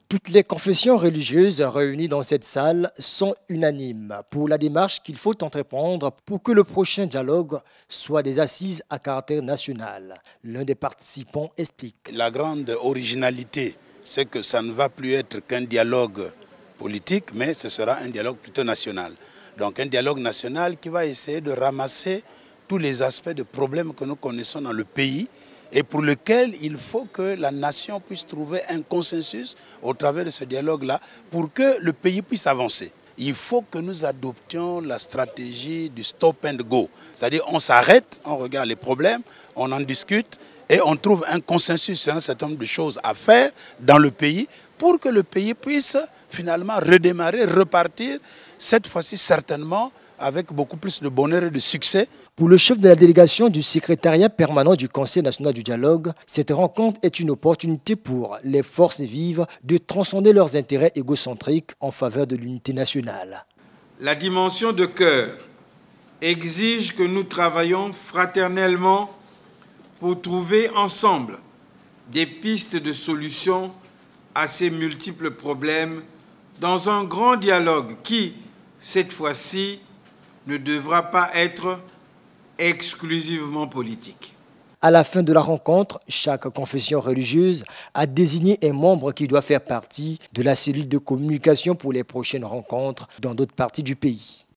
Toutes les confessions religieuses réunies dans cette salle sont unanimes pour la démarche qu'il faut entreprendre pour que le prochain dialogue soit des assises à caractère national. L'un des participants explique. La grande originalité, c'est que ça ne va plus être qu'un dialogue politique, mais ce sera un dialogue plutôt national. Donc un dialogue national qui va essayer de ramasser tous les aspects de problèmes que nous connaissons dans le pays et pour lequel il faut que la nation puisse trouver un consensus au travers de ce dialogue-là pour que le pays puisse avancer. Il faut que nous adoptions la stratégie du stop and go. C'est-à-dire on s'arrête, on regarde les problèmes, on en discute et on trouve un consensus sur un certain nombre de choses à faire dans le pays pour que le pays puisse finalement redémarrer, repartir, cette fois-ci certainement avec beaucoup plus de bonheur et de succès. Pour le chef de la délégation du secrétariat permanent du Conseil national du dialogue, cette rencontre est une opportunité pour les forces vives de transcender leurs intérêts égocentriques en faveur de l'unité nationale. La dimension de cœur exige que nous travaillions fraternellement pour trouver ensemble des pistes de solutions à ces multiples problèmes dans un grand dialogue qui, cette fois-ci, ne devra pas être exclusivement politique. À la fin de la rencontre, chaque confession religieuse a désigné un membre qui doit faire partie de la cellule de communication pour les prochaines rencontres dans d'autres parties du pays.